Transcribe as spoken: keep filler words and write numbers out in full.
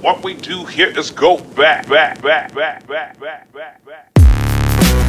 What we do here is go back, back, back, back, back, back, back, back.